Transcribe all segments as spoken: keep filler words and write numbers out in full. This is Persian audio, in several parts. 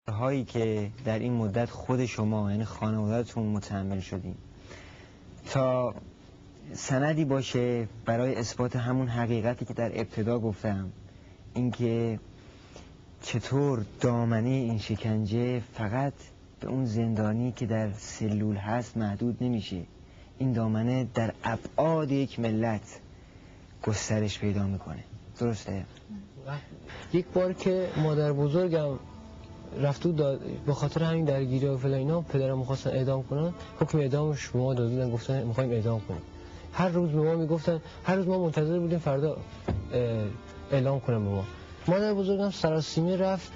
هایی که در این مدت خود شما یعنی خانواده‌تون متحمل شدین تا سندی باشه برای اثبات همون حقیقتی که در ابتدا گفتم، اینکه چطور دامنه این شکنجه فقط به اون زندانی که در سلول هست محدود نمیشه، این دامنه در ابعاد یک ملت گسترش پیدا میکنه. درسته؟ یک بار که مادر بزرگم رفت و به خاطر همین درگیری و فلان اینا پدرم می‌خواستن اعدام کنن، حکم اعدامش به ما دادن، گفتن می‌خوایم اعدام کنیم. هر روز به ما میگفتن، هر روز ما منتظر بودیم فردا اعلام کنن به ما. مادر بزرگم سراسیمه رفت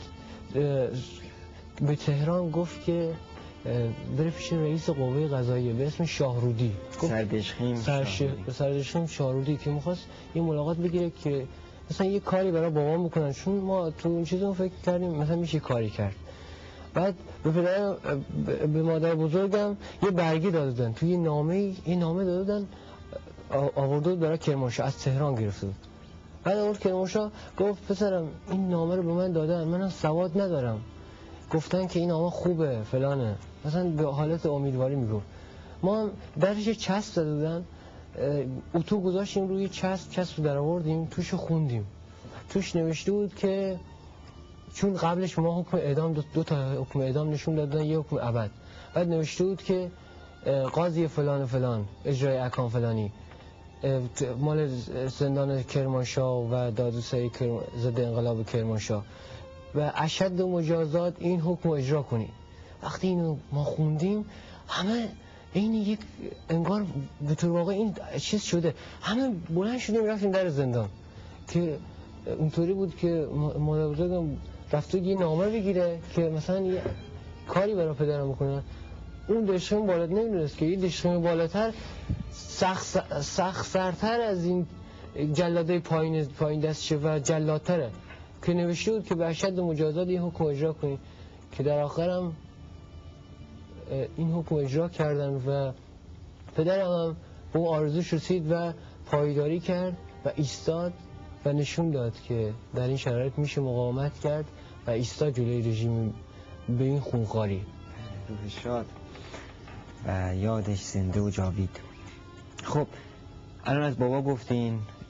به تهران، گفت که بره پیش رئیس قوه قضاییه به اسم شاهرودی، سردشخیم سردشخیم شاهرودی، که می‌خواست یه ملاقات بگیره که مثلا یه کاری برای بابام بکنن، چون ما تو این چیزو فکر کردیم مثلا میشه کاری کرد. بعد به پدرم به مادر بزرگم یه برگه دادن، توی نامه یه نامه دادن آورده برای کرمانشاه، از تهران گرفته بود. بعد آورد کرمانشاه، گفت پسرم این نامه رو به من دادن، منم سواد ندارم، گفتن که این نامه خوبه فلانه، مثلا به حالت امیدواری میگفت. ما درش چسب زده بودن، اتو گذاشتیم روی چسب، چسب در آوردیم توش خوندیم، توش نوشته بود که چون قبلش ما حکم اعدام دو, دو تا حکم اعدام نشون دادن، یه حکم ابد. بعد نوشته بود که قاضی فلان فلان اجرای احکام فلانی مال زندان کرمانشاه و دادسرای ضد انقلاب کرمانشاه و اشد مجازات این حکم اجرا کنی. وقتی اینو ما خوندیم همه این یک انگار به طور واقع این چیز شده، همه بلند شدیم رفتیم در زندان. که اونطوری بود که مادر بزرگم رفت یه نامه بگیره که مثلا یه کاری برای پدرم بکنه. اون دشخیم بالات نمیدونست که یه دشخیم بالاتر سخت سخت سرتر از این جلاده پایین پایین دستشه و جلادتره، که نوشته بود که به اشد مجازات این حکم اجرا کنید، که در آخرم این حکم اجرا کردن و پدرم هم به اون آرزوش رسید و پایداری کرد و ایستاد و نشون داد که در این شرایط میشه مقاومت کرد و ایستاد جلوی رژیم به این خونخواری. روح شاد و یادش زنده و جاوید. خب الان از بابا گفتین،